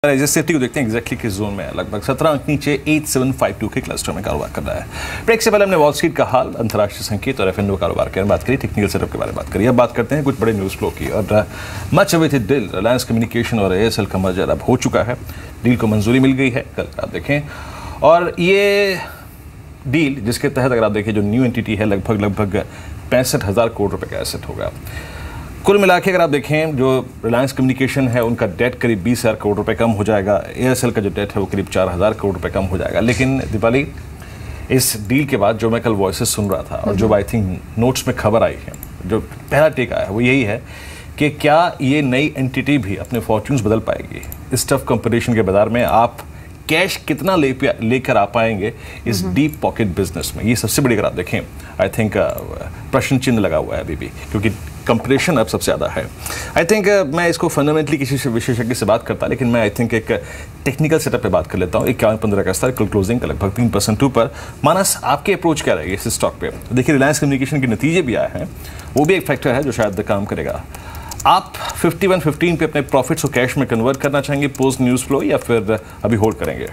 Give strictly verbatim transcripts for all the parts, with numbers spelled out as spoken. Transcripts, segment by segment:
Safety को देखते हैं एग्जैक्टली किस जोन में है। लगभग सत्रह अंक नीचे आठ सौ पचहत्तर के क्लस्टर में कारोबार कर रहा है। ब्रेक से पहले हमने वॉल स्ट्रीट का हाल, अंतर्राष्ट्रीय संकेत और एफ एंड ओ कारोबार के बारे में बात करी, टेक्निकल सेटअप के बारे में बात करी। अब बात करते हैं कुछ बड़े न्यूज़ फ्लो की। और much awaited deal Reliance Communication और एयरसेल का मर्जर अब हो चुका है। डील को मंजूरी मिल गई है, कल आप देखें। और ये डील जिसके तहत अगर आप देखें जो न्यू एंटिटी है लगभग लगभग पैंसठ हज़ार करोड़ रुपये का एसेट होगा। कुल मिला के अगर आप देखें जो रिलायंस कम्युनिकेशन है उनका डेट करीब बीस हज़ार करोड़ रुपए कम हो जाएगा। एयरसेल का जो डेट है वो करीब चार हज़ार करोड़ रुपए कम हो जाएगा। लेकिन दीपाली, इस डील के बाद जो मैं कल वॉइसेस सुन रहा था और जो आई थिंक नोट्स में खबर आई है, जो पहला टेक आया है वो यही है कि क्या ये नई एंटिटी भी अपने फॉर्च्यून्स बदल पाएगी। इस टफ कंपटीशन के बाजार में आप कैश कितना ले लेकर आ पाएंगे इस डीप पॉकेट बिजनेस में, ये सबसे बड़ी अगर आप देखें आई थिंक प्रश्न चिन्ह लगा हुआ है अभी भी, क्योंकि कंपटीशन अब सबसे ज़्यादा है। आई थिंक uh, मैं इसको फंडामेंटली किसी विशेषज्ञ से बात करता, लेकिन मैं आई थिंक एक टेक्निकल सेटअप पे बात कर लेता हूँ। इक्यावन पंद्रह का स्तर, कल क्लोजिंग का लगभग तीन परसेंट ऊपर। मानस, आपकी अप्रोच क्या रहेगी इस स्टॉक पे? देखिए रिलायंस कम्युनिकेशन के नतीजे भी आए हैं, वो भी एक फैक्टर है जो शायद काम करेगा। आप फिफ्टी वन फिफ्टीन पे अपने प्रॉफिट्स को कैश में कन्वर्ट करना चाहेंगे पोस्ट न्यूज़ फ्लो, या फिर अभी होल्ड करेंगे?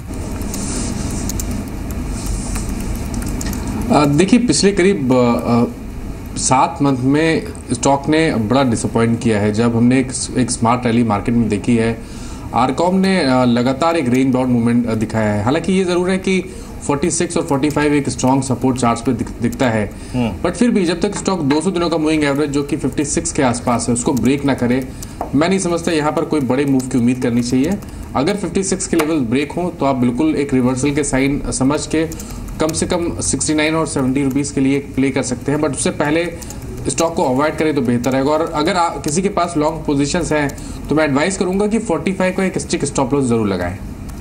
देखिए पिछले करीब सात मंथ में स्टॉक ने बड़ा डिसअपॉइंट किया है। जब हमने एक, एक स्मार्ट रैली मार्केट में देखी है, आरकॉम ने लगातार एक रेंज बाउंड मूवमेंट दिखाया है। हालांकि ये जरूर है कि छियालीस और पैंतालीस एक स्ट्रॉन्ग सपोर्ट चार्ट्स पे दिख, दिखता है, बट फिर भी जब तक स्टॉक दो सौ दिनों का मूविंग एवरेज जो कि छप्पन के आसपास है उसको ब्रेक ना करे, मैं नहीं समझता यहाँ पर कोई बड़े मूव की उम्मीद करनी चाहिए। अगर छप्पन के लेवल ब्रेक हो तो आप बिल्कुल एक रिवर्सल के साइन समझ के कम से कम उनहत्तर और सत्तर रुपीस के लिए प्ले कर सकते हैं, बट उससे पहले स्टॉक को अवॉइड करें तो बेहतर है। और अगर आ, किसी के पास लॉन्ग पोजीशंस हैं तो मैं एडवाइस करूंगा कि पैंतालीस का एक स्टिक स्टॉप लॉस जरूर लगाएं।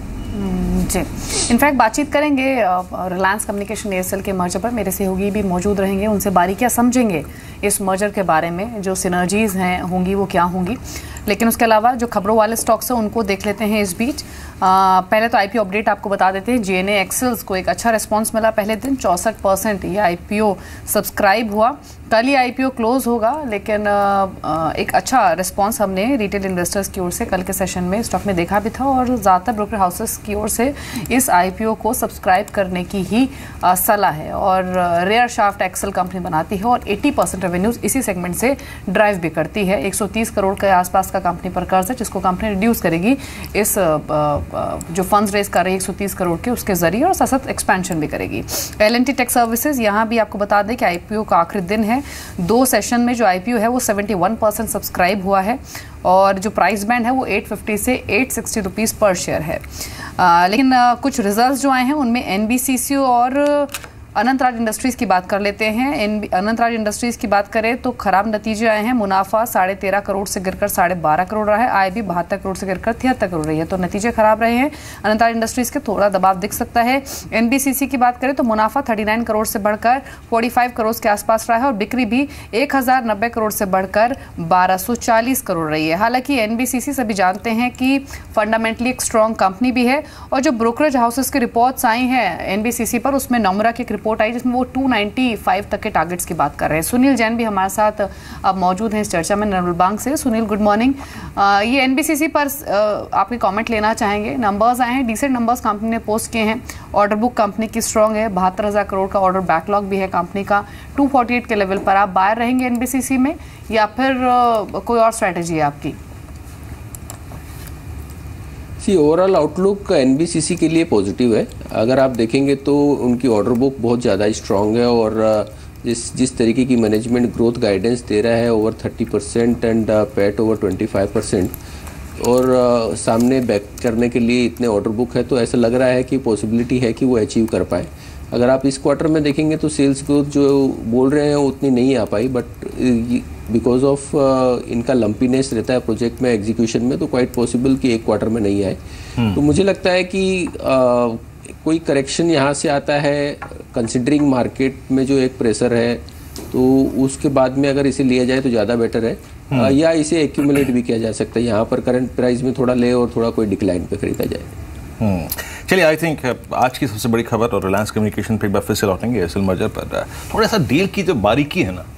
जी, इनफैक्ट बातचीत करेंगे रिलायंस कम्युनिकेशन एयरसेल के मर्जर पर। मेरे सहयोगी भी मौजूद रहेंगे, उनसे बारीकियां समझेंगे इस मर्जर के बारे में, जो सिनर्जीज हैं होंगी वो क्या होंगी। लेकिन उसके अलावा जो खबरों वाले स्टॉक्स हैं उनको देख लेते हैं इस बीच। आ, पहले तो आईपीओ अपडेट आपको बता देते हैं। जीएनए एक्सेल्स को एक अच्छा रिस्पांस मिला पहले दिन, चौंसठ परसेंट ये आईपीओ सब्सक्राइब हुआ। कल ही आईपीओ क्लोज होगा, लेकिन आ, आ, एक अच्छा रिस्पांस हमने रिटेल इन्वेस्टर्स की ओर से कल के सेशन में स्टॉक में देखा भी था, और ज़्यादातर ब्रोकर हाउसेस की ओर से इस आईपीओ को सब्सक्राइब करने की ही आ, सलाह है। और रेयर शाफ्ट एक्सेल कंपनी बनाती है और अस्सी परसेंट रेवेन्यूज इसी सेगमेंट से ड्राइव भी करती है। एक सौ तीस करोड़ के आसपास का कंपनी पर कर्ज है, जिसको कंपनी रिड्यूस करेगी इस आ, जो फंड्स रेज कर रही है एक सौ तीस करोड़ के, उसके जरिए, और साथ साथ एक्सपेंशन भी करेगी। L and T tech services, यहाँ भी आपको बता दें कि आईपीओ का आखिरी दिन है। दो सेशन में जो आईपीओ है वो इकहत्तर परसेंट सब्सक्राइब हुआ है, और जो प्राइस बैंड है वो आठ सौ पचास से आठ सौ साठ रुपीस पर शेयर है। आ, लेकिन आ, कुछ रिजल्ट्स जो आए हैं उनमें एनबीसीसी और अनंतराज इंडस्ट्रीज की बात कर लेते हैं। अनंतराज इंडस्ट्रीज की बात करें तो खराब नतीजे आए हैं। मुनाफा साढ़े तेरह करोड़ से गिरकर साढ़े बारह करोड़ रहा है, आय भी बहत्तर करोड़ से गिरकर तिहत्तर करोड़ रही है, तो नतीजे खराब रहे हैं। अनंतराज इंडस्ट्रीज के थोड़ा दबाव दिख सकता है। एनबीसीसी की बात करें तो मुनाफा उनतालीस करोड़ से बढ़कर पैंतालीस करोड़ के आसपास रहा है, और बिक्री भी एक हजार नब्बे करोड़ से बढ़कर बारह सौ चालीस करोड़ रही है। हालांकि एनबीसीसी सभी जानते हैं कि फंडामेंटली एक स्ट्रॉन्ग कंपनी भी है, और जो ब्रोकरेज हाउसेस की रिपोर्ट्स आई हैं एनबीसीसी पर, उसमें नोमरा की एक रिपोर्ट आई जिसमें वो दो सौ पचानवे तक के टारगेट्स की बात कर रहे हैं। सुनील जैन भी हमारे साथ अब मौजूद हैं इस चर्चा में निर्मल बैंक से। Sunil, good morning. ये एनबीसीसी पर आपके कमेंट लेना चाहेंगे। नंबर्स आए हैं, डिसेंट नंबर्स कंपनी ने पोस्ट किए हैं। ऑर्डर बुक कंपनी की स्ट्रॉन्ग है, बहत्तर हजार करोड़ का ऑर्डर बैकलॉग भी है कंपनी का। दो सौ अड़तालीस के लेवल पर आप बायर रहेंगे एनबीसीसी में, या फिर कोई और स्ट्रैटेजी है आपकी? ओवरऑल आउटलुक एनबीसीसी के लिए पॉजिटिव है। अगर आप देखेंगे तो उनकी ऑर्डर बुक बहुत ज़्यादा स्ट्रांग है, और जिस जिस तरीके की मैनेजमेंट ग्रोथ गाइडेंस दे रहा है, ओवर तीस परसेंट एंड पैट ओवर पच्चीस परसेंट, और uh, सामने बैक करने के लिए इतने ऑर्डर बुक है, तो ऐसा लग रहा है कि पॉसिबिलिटी है कि वो अचीव कर पाए। अगर आप इस क्वार्टर में देखेंगे तो सेल्स ग्रोथ जो बोल रहे हैं उतनी नहीं आ पाई, बट बिकॉज ऑफ इनका लंपीनेस रहता है प्रोजेक्ट में, एग्जीक्यूशन में, तो क्वाइट पॉसिबल कि एक क्वार्टर में नहीं आए। तो मुझे लगता है कि uh, कोई करेक्शन यहाँ से आता है, कंसिडरिंग मार्केट में जो एक प्रेशर है, तो उसके बाद में अगर इसे लिया जाए तो ज़्यादा बेटर है, uh, या इसे एक्यूमुलेट भी किया जा सकता है। यहाँ पर करंट प्राइस में थोड़ा ले और थोड़ा कोई डिक्लाइन पे खरीदा जाए। चलिए, आई थिंक आज की सबसे बड़ी खबर, और रिलायंस कम्युनिकेशन पे एक बार फिर से लौटेंगे एयरसेल मर्जर पर। थोड़ा सा डील की जो बारीकी है ना,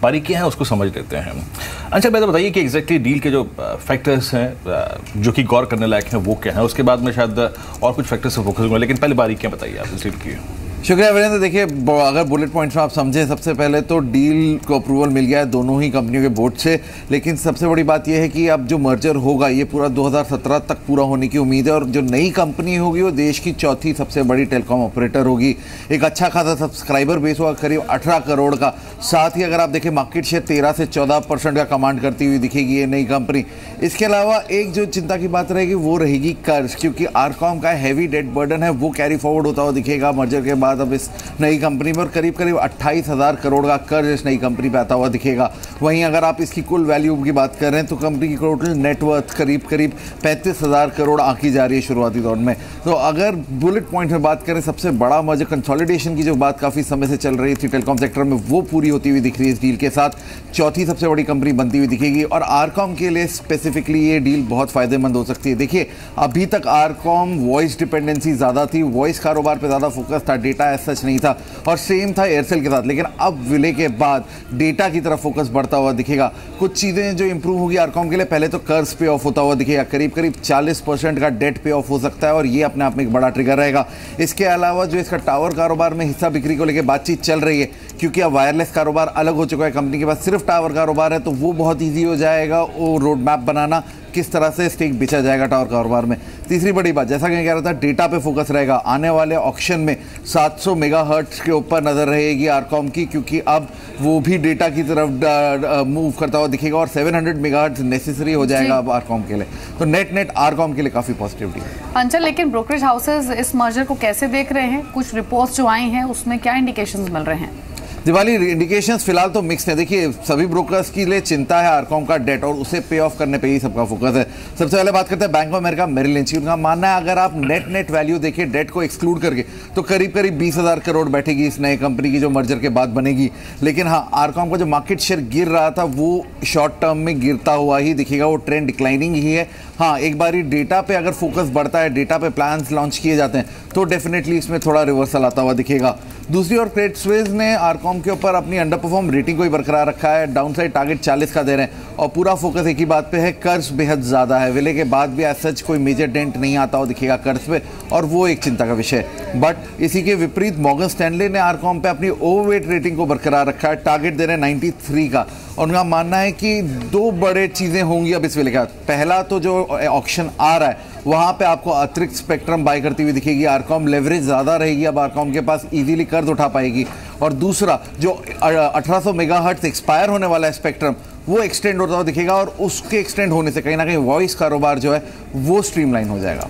बारीकियाँ हैं उसको समझ लेते हैं। अच्छा मैं तो बताइए कि एग्जैक्टली डील के जो फैक्टर्स हैं जो कि गौर करने लायक हैं वो क्या है, उसके बाद में शायद और कुछ फैक्टर्स पर फोकस होंगे, लेकिन पहले बारीकियाँ बताइए आप इस डील की। शुक्रिया वीरेंद्र। देखिए अगर बुलेट पॉइंट्स में आप समझें, सबसे पहले तो डील को अप्रूवल मिल गया है दोनों ही कंपनियों के बोर्ड से, लेकिन सबसे बड़ी बात यह है कि अब जो मर्जर होगा ये पूरा दो हज़ार सत्रह तक पूरा होने की उम्मीद है और जो नई कंपनी होगी वो देश की चौथी सबसे बड़ी टेलीकॉम ऑपरेटर होगी। एक अच्छा खासा सब्सक्राइबर बेस होगा करीब अठारह करोड़ का। साथ ही अगर आप देखें मार्केट शेयर तेरह से चौदह परसेंट का कमांड करती हुई दिखेगी ये नई कंपनी। इसके अलावा एक जो चिंता की बात रहेगी वो रहेगी कर्ज, क्योंकि आरकॉम का हैवी डेट बर्डन है वो कैरी फॉरवर्ड होता हुआ दिखेगा मर्जर के बाद अब इस नई कंपनी में, और करीब करीब अट्ठाईस हज़ार करोड़ का कर्ज इस नई कंपनी पे आता हुआ दिखेगा। वहीं अगर आप इसकी कुल वैल्यू की बात कर रहे हैं तो कंपनी की टोटल नेटवर्थ करीब करीब पैंतीस हज़ार करोड़ आंकी जा रही है शुरुआती दौर में। तो अगर बुलेट पॉइंट में बात करें, सबसे बड़ा मर्जर कंसोलिडेशन की जो बात काफ़ी समय से चल रही थी टेलीकॉम सेक्टर में वो पूरी होती हुई दिख रही है इस डील के साथ। चौथी सबसे बड़ी कंपनी बनती हुई दिखेगी और आरकॉम के लिए स्पेसिफिकली ये डील बहुत फायदेमंद हो सकती है। देखिए अभी तक आरकॉम वॉइस डिपेंडेंसी ज़्यादा थी, वॉइस कारोबार पर ज़्यादा फोकस था, डेटा एज सच नहीं था, और सेम था एयरसेल के साथ। लेकिन अब विलय के बाद डेटा की तरफ फोकस बढ़ता हुआ दिखेगा। कुछ चीज़ें जो इंप्रूव होगी आरकॉम के लिए, पहले तो कर्ज पे ऑफ होता हुआ दिखेगा, करीब करीब चालीस परसेंट का डेट पे ऑफ हो सकता है और ये अपने आप में एक बड़ा ट्रिगर रहेगा। इसके अलावा जो इसका टावर कारोबार में हिस्सा बिक्री को लेकर बातचीत चल रही है, क्योंकि अब वायरलेस कारोबार अलग हो चुका है, कंपनी के पास सिर्फ टावर कारोबार है, तो वो बहुत ईजी हो जाएगा वो रोड मैप बनाना किस तरह से स्टेक बेचा जाएगा टावर कारोबार में। तीसरी बड़ी बात, जैसा कि मैं कह रहा था, डेटा पे फोकस रहेगा। आने वाले ऑक्शन में सात सौ मेगाहर्ट्ज के ऊपर नजर रहेगी आरकॉम की, क्योंकि अब वो भी डेटा की तरफ मूव करता हुआ दिखेगा और सात सौ मेगाहर्ट्ज नेसेसरी हो जाएगा अब आरकॉम के लिए। तो नेट नेट आरकॉम के लिए काफी पॉजिटिविटी है। अंचल, लेकिन ब्रोकरेज हाउसेज इस मर्जर को कैसे देख रहे हैं? कुछ रिपोर्ट्स जो आई हैं उसमें क्या इंडिकेशंस मिल रहे हैं? दिवाली इंडिकेशंस फिलहाल तो मिक्स्ड है। देखिए सभी ब्रोकर्स के लिए चिंता है आरकॉम का डेट और उसे पे ऑफ करने पे ही सबका फोकस है। सबसे पहले बात करते हैं bank of America Merrill Lynch की। उनका मानना है अगर आप नेट नेट वैल्यू देखें डेट को एक्सक्लूड करके तो करीब करीब बीस हज़ार करोड़ बैठेगी इस नए कंपनी की जो मर्जर के बाद बनेगी। लेकिन हाँ, आरकॉम का जो मार्केट शेयर गिर रहा था वो शॉर्ट टर्म में गिरता हुआ ही दिखेगा, वो ट्रेंड डिक्लाइनिंग ही है। हाँ, एक बारी डेटा पे अगर फोकस बढ़ता है, डेटा पे प्लान्स लॉन्च किए जाते हैं तो डेफिनेटली इसमें थोड़ा रिवर्सल आता हुआ दिखेगा। दूसरी ओर क्रेडिट स्विस ने आरकॉम के ऊपर अपनी अंडर परफॉर्म रेटिंग को ही बरकरार रखा है, डाउन साइड टारगेट चालीस का दे रहे हैं और पूरा फोकस एक ही बात पे है, कर्ज बेहद ज़्यादा है। विलय के बाद भी एज सच कोई मेजर डेंट नहीं आता हो दिखेगा कर्ज पे और वो एक चिंता का विषय है। बट इसी के विपरीत मॉर्गन स्टैनली ने आरकॉम पे अपनी ओवरवेट रेटिंग को बरकरार रखा है, टारगेट दे रहे हैं तिरानवे का और उनका मानना है कि दो बड़े चीज़ें होंगी अब इस विलय के बाद। पहला तो जो ऑक्शन आ रहा है वहाँ पे आपको अतिरिक्त स्पेक्ट्रम बाय करती हुई दिखेगी, आरकॉम लेवरेज ज़्यादा रहेगी, अब आरकॉम के पास इजीली कर्ज उठा पाएगी। और दूसरा जो अठारह सौ मेगाहर्ट्ज एक्सपायर होने वाला है स्पेक्ट्रम वो एक्सटेंड होता हुआ दिखेगा और उसके एक्सटेंड होने से कहीं ना कहीं वॉइस कारोबार जो है वो स्ट्रीमलाइन हो जाएगा।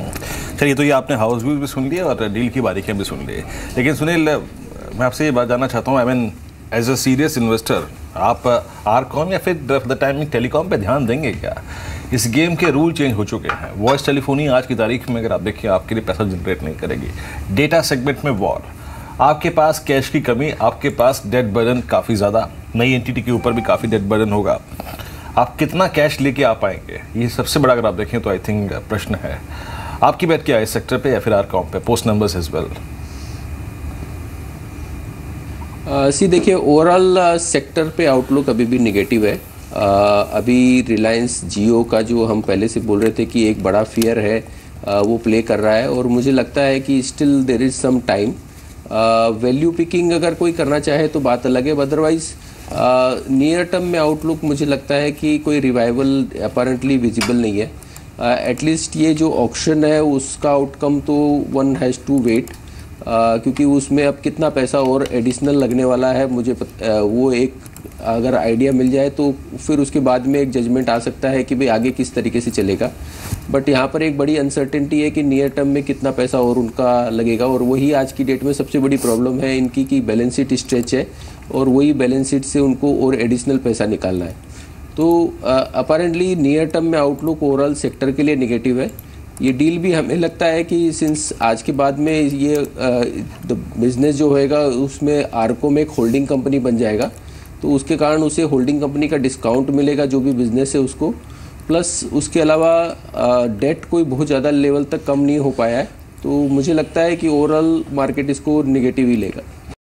चलिए, तो ये आपने हाउस व्यू भी सुन लिया और डील की बारीकियाँ भी सुन ली, लेकिन सुनील मैं आपसे ये बात जानना चाहता हूँ, I mean as a serious investor आप आरकॉम या फिर द टाइमिंग टेलीकॉम पे ध्यान देंगे क्या? इस गेम के रूल चेंज हो चुके हैं। वॉइस टेलीफोनी आज की तारीख में अगर आप देखिए आपके लिए पैसा जनरेट नहीं करेगी। डेटा सेगमेंट में वॉर, आपके पास कैश की कमी, आपके पास डेट बर्डन काफ़ी ज़्यादा, नई एंटिटी के ऊपर भी काफ़ी डेट बर्डन होगा। आप कितना कैश लेके आ पाएंगे, ये सबसे बड़ा अगर आप देखें तो आई थिंक प्रश्न है। आपकी बात क्या है इस सेक्टर पे या फिर आरकॉम पे post numbers as well? See देखिए, ओवरऑल सेक्टर पे आउटलुक अभी भी निगेटिव है। uh, अभी रिलायंस जियो का जो हम पहले से बोल रहे थे कि एक बड़ा फियर है uh, वो प्ले कर रहा है और मुझे लगता है कि still there is some time. Value picking अगर कोई करना चाहे तो बात अलग है, अदरवाइज नियर टर्म में आउटलुक मुझे लगता है कि कोई रिवाइवल अपेरेंटली विजिबल नहीं है। एटलीस्ट uh, ये जो ऑक्शन है उसका आउटकम तो वन हैज़ टू वेट, क्योंकि उसमें अब कितना पैसा और एडिशनल लगने वाला है मुझे पत, uh, वो एक अगर आइडिया मिल जाए तो फिर उसके बाद में एक जजमेंट आ सकता है कि भाई आगे किस तरीके से चलेगा। बट यहाँ पर एक बड़ी अनसर्टेनिटी है कि नियर टर्म में कितना पैसा और उनका लगेगा और वही आज की डेट में सबसे बड़ी प्रॉब्लम है इनकी कि बैलेंस शीट स्ट्रेच है और वही बैलेंस शीट से उनको और एडिशनल पैसा निकालना है। तो अपेरेंटली नियर टर्म में आउटलुक ओवरऑल सेक्टर के लिए निगेटिव है। ये डील भी हमें लगता है कि सिंस आज के बाद में ये बिजनेस जो होएगा उसमें आरको में एक होल्डिंग कंपनी बन जाएगा, तो उसके कारण उसे होल्डिंग कंपनी का डिस्काउंट मिलेगा जो भी बिजनेस है उसको, प्लस उसके अलावा डेट कोई बहुत ज़्यादा लेवल तक कम नहीं हो पाया है। तो मुझे लगता है कि ओवरऑल मार्केट इसको निगेटिव ही लेगा।